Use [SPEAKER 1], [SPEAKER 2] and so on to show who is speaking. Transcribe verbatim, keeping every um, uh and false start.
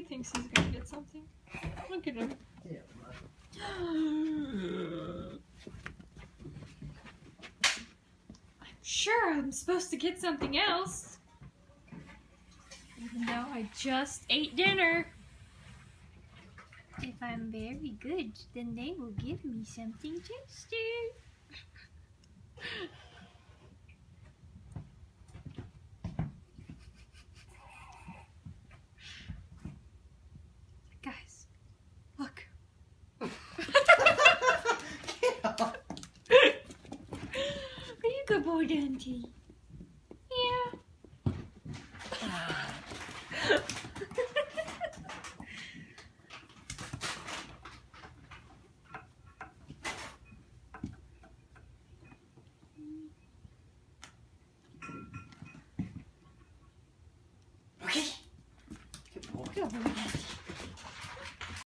[SPEAKER 1] thinks he's gonna get something. Look at him.
[SPEAKER 2] Yeah.
[SPEAKER 1] I'm sure I'm supposed to get something else. Even though I just ate dinner. If I'm very good, then they will give me something tasty. Guys, look. Are you good boy, Dante? Yeah.
[SPEAKER 2] Okay. Good boy.
[SPEAKER 1] Good boy, Dante.